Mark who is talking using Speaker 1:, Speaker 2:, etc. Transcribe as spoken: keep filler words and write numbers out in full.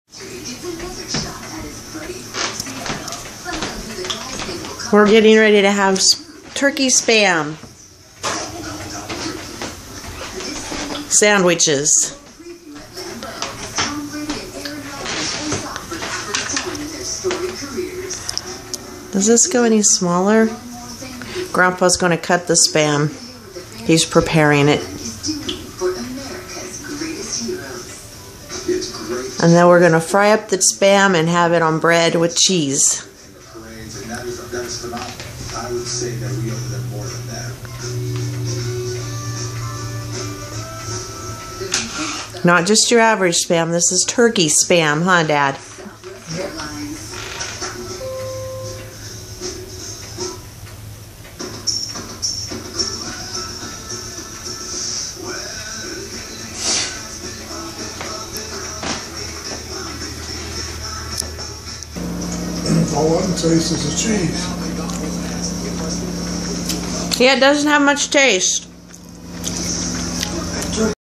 Speaker 1: We're getting ready to have turkey spam sandwiches. Does this go any smaller? Grandpa's going to cut the spam. He's preparing it. And then we're going to fry up the spam and have it on bread with cheese. Not just your average spam. This is turkey spam, huh, Dad?
Speaker 2: All I can taste is the cheese.
Speaker 1: Yeah, it doesn't have much taste.